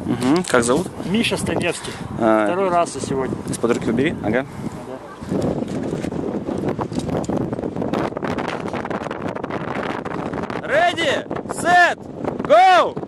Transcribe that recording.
Угу. Как зовут? Миша Станевский. Второй раз сегодня. Из-под руки убери. Ага. Ready, set, go!